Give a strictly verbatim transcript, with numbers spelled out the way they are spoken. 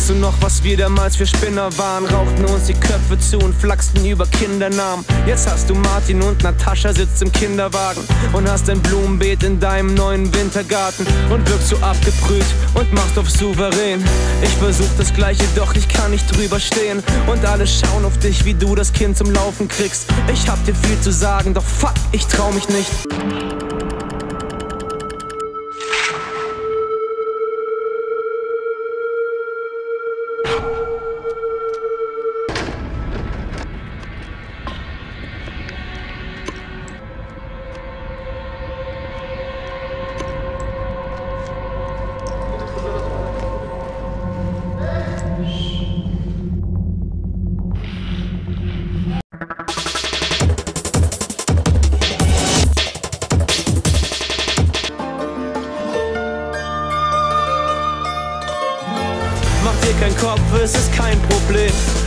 Weißt du noch, was wir damals für Spinner waren? Rauchten uns die Köpfe zu und flachsten über Kindernamen. Jetzt hast du Martin und Natascha sitzt im Kinderwagen und hast ein Blumenbeet in deinem neuen Wintergarten und wirkst so abgebrüht und machst auf souverän. Ich versuch das Gleiche, doch ich kann nicht drüber stehen und alle schauen auf dich, wie du das Kind zum Laufen kriegst. Ich hab dir viel zu sagen, doch fuck, ich trau mich nicht. Mach dir keinen Kopf, es ist kein Problem.